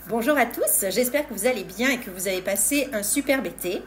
Bonjour à tous, j'espère que vous allez bien et que vous avez passé un superbe été.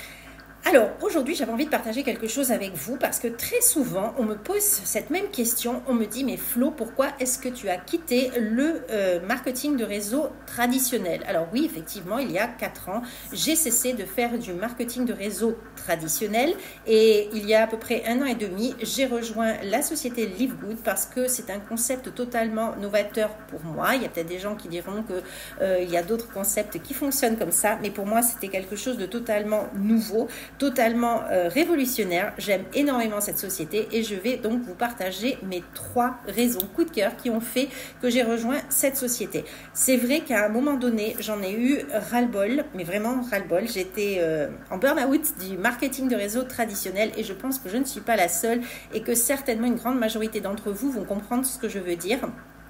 Alors aujourd'hui j'avais envie de partager quelque chose avec vous parce que très souvent on me pose cette même question, on me dit mais Flo, pourquoi est-ce que tu as quitté le marketing de réseau traditionnel? Alors oui, effectivement, il y a 4 ans j'ai cessé de faire du marketing de réseau traditionnel et il y a à peu près 1 an et demi j'ai rejoint la société Live Good parce que c'est un concept totalement novateur pour moi. Il y a peut-être des gens qui diront que il y a d'autres concepts qui fonctionnent comme ça, mais pour moi c'était quelque chose de totalement nouveau, totalement révolutionnaire. J'aime énormément cette société et je vais donc vous partager mes 3 raisons coup de cœur qui ont fait que j'ai rejoint cette société. C'est vrai qu'à un moment donné, j'en ai eu ras-le-bol, mais vraiment ras-le-bol. J'étais en burn-out du marketing de réseau traditionnel et je pense que je ne suis pas la seule et que certainement une grande majorité d'entre vous vont comprendre ce que je veux dire.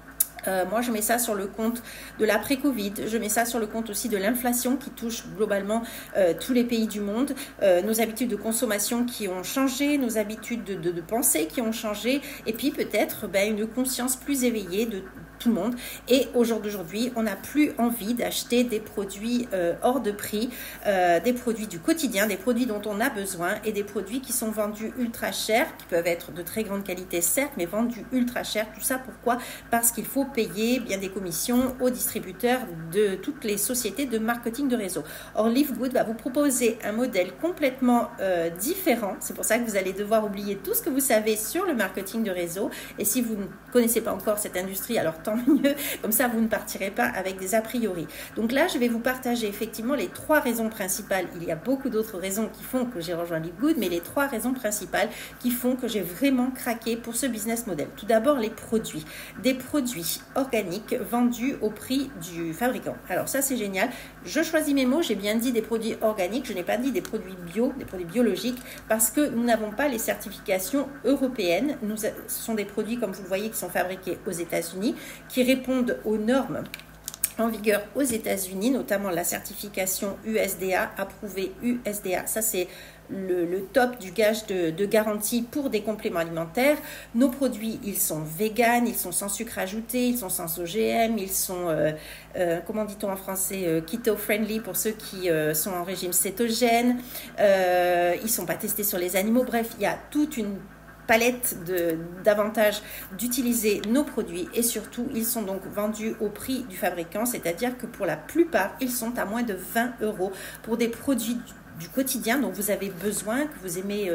Moi, je mets ça sur le compte de l'après-Covid, je mets ça sur le compte aussi de l'inflation qui touche globalement tous les pays du monde, nos habitudes de consommation qui ont changé, nos habitudes de pensée qui ont changé, et puis peut-être une conscience plus éveillée de tout le monde. Et au jour d'aujourd'hui, on n'a plus envie d'acheter des produits hors de prix, des produits du quotidien, des produits dont on a besoin et des produits qui sont vendus ultra chers, qui peuvent être de très grande qualité certes, mais vendus ultra chers. Tout ça pourquoi? Parce qu'il faut payer bien des commissions aux distributeurs de toutes les sociétés de marketing de réseau. Or, Live Good va vous proposer un modèle complètement différent. C'est pour ça que vous allez devoir oublier tout ce que vous savez sur le marketing de réseau. Et si vous ne connaissez pas encore cette industrie, alors tant mieux, comme ça vous ne partirez pas avec des a priori. Donc là, je vais vous partager effectivement les 3 raisons principales. Il y a beaucoup d'autres raisons qui font que j'ai rejoint Live Good, mais les 3 raisons principales qui font que j'ai vraiment craqué pour ce business model. Tout d'abord, les produits. Des produits organiques vendus au prix du fabricant. Alors ça, c'est génial. Je choisis mes mots, j'ai bien dit des produits organiques, je n'ai pas dit des produits bio, des produits biologiques, parce que nous n'avons pas les certifications européennes. Ce sont des produits, comme vous le voyez, qui sont fabriqués aux États-Unis, qui répondent aux normes en vigueur aux États-Unis, notamment la certification USDA, approuvée USDA. Ça, c'est le top du gage de garantie pour des compléments alimentaires. Nos produits, ils sont véganes, ils sont sans sucre ajouté, ils sont sans OGM, ils sont, comment dit-on en français, keto-friendly pour ceux qui sont en régime cétogène. Ils ne sont pas testés sur les animaux. Bref, il y a toute une palette d'avantages d'utiliser nos produits et surtout ils sont donc vendus au prix du fabricant, c'est-à-dire que pour la plupart ils sont à moins de 20 € pour des produits du quotidien dont vous avez besoin, que vous aimez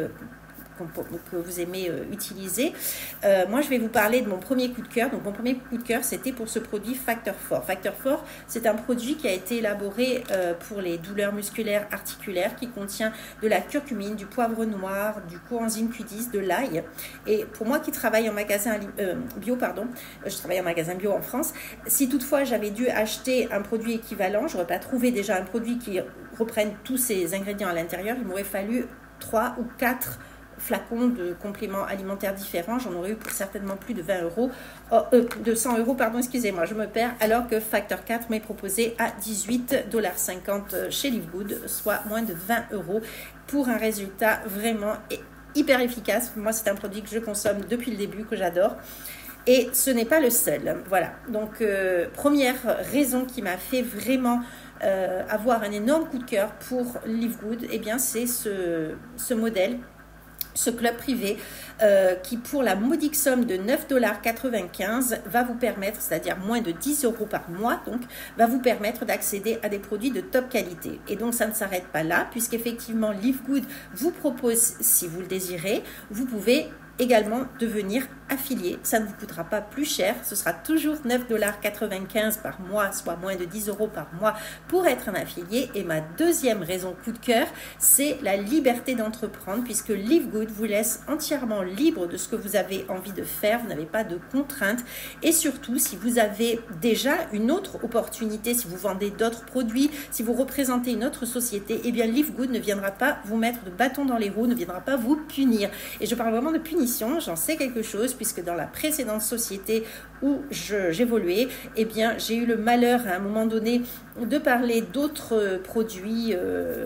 utiliser. Moi, je vais vous parler de mon premier coup de cœur. Donc, mon premier coup de cœur, c'était pour ce produit Factor 4. Factor 4, c'est un produit qui a été élaboré pour les douleurs musculaires articulaires, qui contient de la curcumine, du poivre noir, du coenzyme Q10, de l'ail. Et pour moi qui travaille en magasin bio, je travaille en magasin bio en France, si toutefois j'avais dû acheter un produit équivalent, je n'aurais pas trouvé déjà un produit qui reprenne tous ces ingrédients à l'intérieur, il m'aurait fallu 3 ou 4 flacons de compléments alimentaires différents, j'en aurais eu pour certainement plus de 20 €, de 100 €, pardon, excusez-moi, je me perds, alors que Factor 4 m'est proposé à 18,50 $ chez Live Good, soit moins de 20 € pour un résultat vraiment hyper efficace. Moi, c'est un produit que je consomme depuis le début, que j'adore. Et ce n'est pas le seul. Voilà, donc première raison qui m'a fait vraiment avoir un énorme coup de cœur pour Live Good, eh bien c'est ce modèle, ce club privé qui pour la modique somme de 9,95 $ va vous permettre, c'est-à-dire moins de 10 € par mois, donc va vous permettre d'accéder à des produits de top qualité. Et donc ça ne s'arrête pas là, puisqu'effectivement Live Good vous propose, si vous le désirez, vous pouvez également devenir affilié. Ça ne vous coûtera pas plus cher, ce sera toujours 9,95 $ par mois, soit moins de 10 € par mois pour être un affilié. Et ma deuxième raison coup de cœur, c'est la liberté d'entreprendre, puisque Live Good vous laisse entièrement libre de ce que vous avez envie de faire, vous n'avez pas de contraintes. Et surtout, si vous avez déjà une autre opportunité, si vous vendez d'autres produits, si vous représentez une autre société, eh bien Live Good ne viendra pas vous mettre de bâton dans les roues, ne viendra pas vous punir. Et je parle vraiment de punition, j'en sais quelque chose, puisque dans la précédente société où j'évoluais, eh bien, j'ai eu le malheur à un moment donné de parler d'autres produits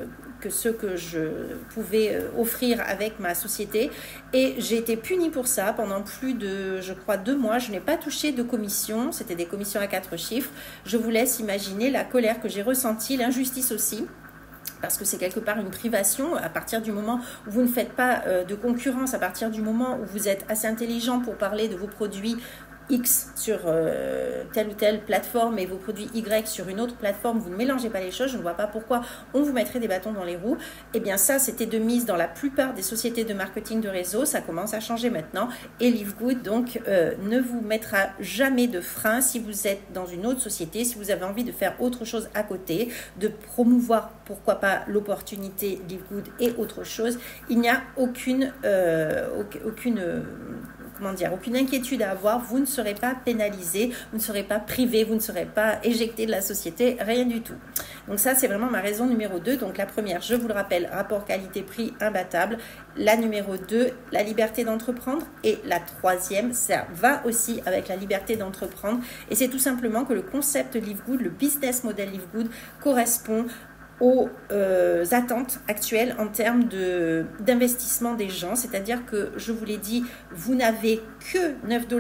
que ceux que je pouvais offrir avec ma société. Et j'ai été punie pour ça pendant plus de, je crois, 2 mois. Je n'ai pas touché de commission. C'était des commissions à 4 chiffres. Je vous laisse imaginer la colère que j'ai ressentie, l'injustice aussi. Parce que c'est quelque part une privation à partir du moment où vous ne faites pas de concurrence, à partir du moment où vous êtes assez intelligent pour parler de vos produits X sur telle ou telle plateforme et vos produits Y sur une autre plateforme, vous ne mélangez pas les choses, je ne vois pas pourquoi on vous mettrait des bâtons dans les roues. Eh bien ça, c'était de mise dans la plupart des sociétés de marketing de réseau, ça commence à changer maintenant et Livegood donc ne vous mettra jamais de frein si vous êtes dans une autre société, si vous avez envie de faire autre chose à côté, de promouvoir pourquoi pas l'opportunité Livegood et autre chose. Il n'y a aucune inquiétude à avoir, vous ne serez pas pénalisé, vous ne serez pas privé, vous ne serez pas éjecté de la société, rien du tout. Donc ça, c'est vraiment ma raison numéro 2. Donc la première, je vous le rappelle, rapport qualité-prix imbattable. La numéro 2, la liberté d'entreprendre. Et la troisième, ça va aussi avec la liberté d'entreprendre. Et c'est tout simplement que le concept Livegood, le business model Livegood correspond aux attentes actuelles en termes d'investissement des gens. C'est-à-dire que, je vous l'ai dit, vous n'avez que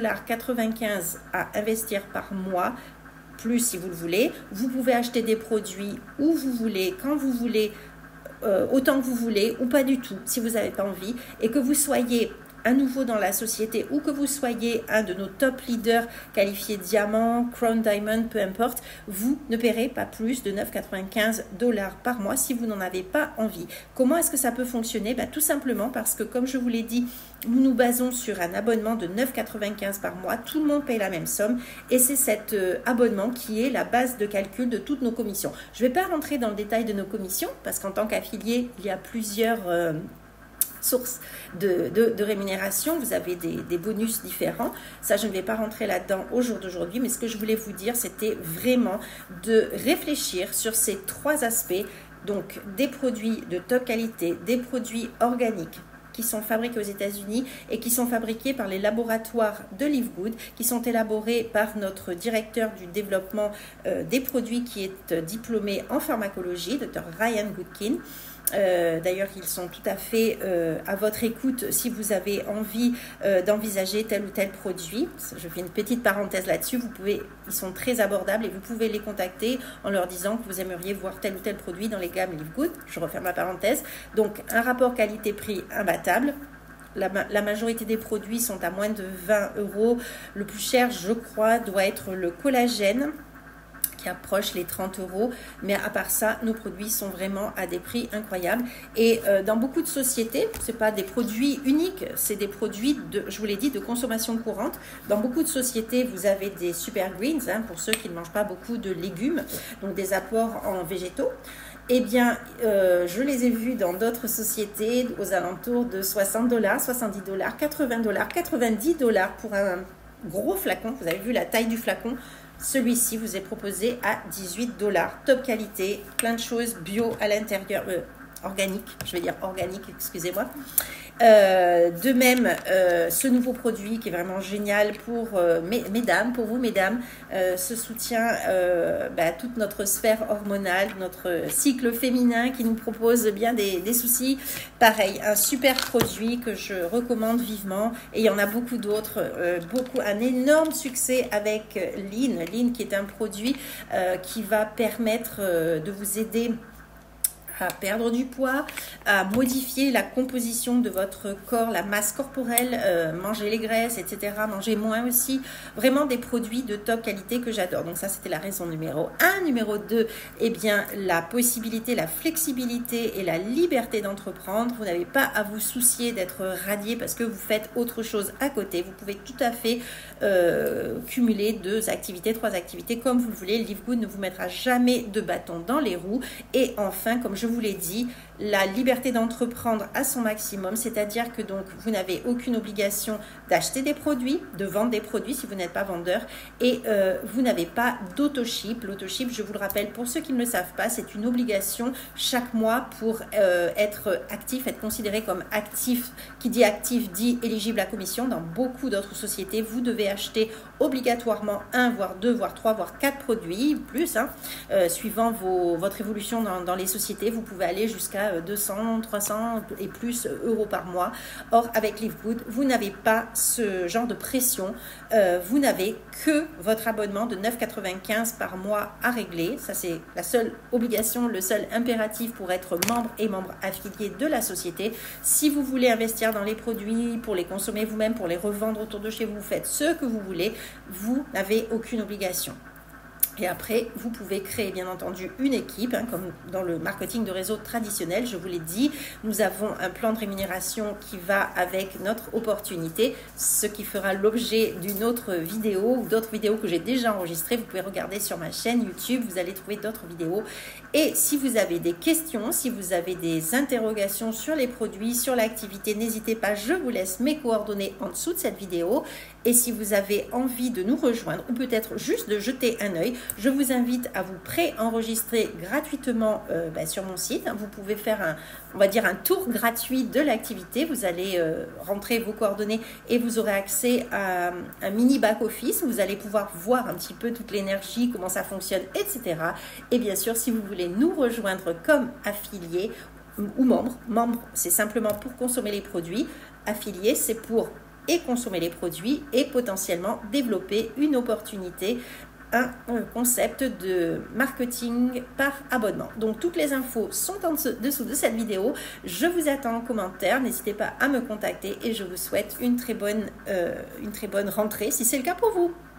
9,95 $ à investir par mois, plus si vous le voulez. Vous pouvez acheter des produits où vous voulez, quand vous voulez, autant que vous voulez, ou pas du tout, si vous n'avez pas envie, et que vous soyez à nouveau dans la société ou que vous soyez un de nos top leaders qualifiés diamant, crown diamond, peu importe, vous ne paierez pas plus de 9,95 $ par mois si vous n'en avez pas envie. Comment est-ce que ça peut fonctionner? Tout simplement parce que, comme je vous l'ai dit, nous nous basons sur un abonnement de 9,95 $ par mois. Tout le monde paye la même somme et c'est cet abonnement qui est la base de calcul de toutes nos commissions. Je ne vais pas rentrer dans le détail de nos commissions parce qu'en tant qu'affilié, il y a plusieurs sources de rémunération, vous avez des bonus différents. Ça, je ne vais pas rentrer là-dedans au jour d'aujourd'hui, mais ce que je voulais vous dire, c'était vraiment de réfléchir sur ces 3 aspects, donc des produits de top qualité, des produits organiques qui sont fabriqués aux États-Unis et qui sont fabriqués par les laboratoires de Livegood, qui sont élaborés par notre directeur du développement des produits qui est diplômé en pharmacologie, Dr Ryan Goodkin. D'ailleurs, ils sont tout à fait à votre écoute si vous avez envie d'envisager tel ou tel produit. Je fais une petite parenthèse là-dessus. Ils sont très abordables et vous pouvez les contacter en leur disant que vous aimeriez voir tel ou tel produit dans les gammes Livegood. Je referme la parenthèse. Donc, un rapport qualité-prix imbattable. La majorité des produits sont à moins de 20 €. Le plus cher, je crois, doit être le collagène, qui approche les 30 €, mais à part ça, nos produits sont vraiment à des prix incroyables. Et dans beaucoup de sociétés, ce n'est pas des produits uniques, c'est des produits, je vous l'ai dit, de consommation courante. Dans beaucoup de sociétés, vous avez des super greens, pour ceux qui ne mangent pas beaucoup de légumes, donc des apports en végétaux. Eh bien, je les ai vus dans d'autres sociétés aux alentours de 60 $, 70 $, 80 $, 90 $ pour un gros flacon. Vous avez vu la taille du flacon. Celui-ci vous est proposé à 18 $. Top qualité, plein de choses bio à l'intérieur, organique, je vais dire organique, excusez-moi. De même, ce nouveau produit qui est vraiment génial pour mesdames, pour vous mesdames, ce soutient toute notre sphère hormonale, notre cycle féminin qui nous propose bien des soucis. Pareil, un super produit que je recommande vivement et il y en a beaucoup d'autres, un énorme succès avec Lean qui est un produit qui va permettre de vous aider à perdre du poids, à modifier la composition de votre corps, la masse corporelle, manger les graisses, etc., manger moins aussi. Vraiment des produits de top qualité que j'adore. Donc ça, c'était la raison numéro 1. Numéro 2, eh bien, la possibilité, la flexibilité et la liberté d'entreprendre. Vous n'avez pas à vous soucier d'être radié parce que vous faites autre chose à côté. Vous pouvez tout à fait cumuler 2 activités, 3 activités comme vous le voulez. Livegood ne vous mettra jamais de bâton dans les roues. Et enfin, comme je vous l'ai dit, la liberté d'entreprendre à son maximum, c'est-à-dire que donc vous n'avez aucune obligation d'acheter des produits, de vendre des produits si vous n'êtes pas vendeur et vous n'avez pas d'autoship. L'autoship, je vous le rappelle, pour ceux qui ne le savent pas, c'est une obligation chaque mois pour être actif, être considéré comme actif. Qui dit actif dit éligible à commission. Dans beaucoup d'autres sociétés, vous devez acheter obligatoirement 1, voire 2, voire 3, voire 4 produits, plus, suivant votre évolution dans les sociétés. vous pouvez aller jusqu'à 200, 300 et plus euros par mois. Or, avec Livegood, vous n'avez pas ce genre de pression. Vous n'avez que votre abonnement de 9,95 par mois à régler. Ça, c'est la seule obligation, le seul impératif pour être membre et membre affilié de la société. Si vous voulez investir dans les produits, pour les consommer vous-même, pour les revendre autour de chez vous, vous faites ce que vous voulez, vous n'avez aucune obligation. Et après, vous pouvez créer bien entendu une équipe, hein, comme dans le marketing de réseau traditionnel. Je vous l'ai dit, nous avons un plan de rémunération qui va avec notre opportunité, ce qui fera l'objet d'une autre vidéo ou d'autres vidéos que j'ai déjà enregistrées. Vous pouvez regarder sur ma chaîne YouTube, vous allez trouver d'autres vidéos. Et si vous avez des questions, si vous avez des interrogations sur les produits, sur l'activité, n'hésitez pas, je vous laisse mes coordonnées en dessous de cette vidéo. Et si vous avez envie de nous rejoindre ou peut-être juste de jeter un œil, je vous invite à vous pré-enregistrer gratuitement sur mon site. Vous pouvez faire un tour gratuit de l'activité. Vous allez rentrer vos coordonnées et vous aurez accès à un mini back-office. Vous allez pouvoir voir un petit peu toute l'énergie, comment ça fonctionne, etc. Et bien sûr, si vous voulez nous rejoindre comme affilié ou membre, c'est simplement pour consommer les produits. Affilié, c'est pour consommer les produits et potentiellement développer une opportunité, un concept de marketing par abonnement. Donc toutes les infos sont en dessous de cette vidéo. Je vous attends en commentaire. N'hésitez pas à me contacter et je vous souhaite une très bonne rentrée si c'est le cas pour vous.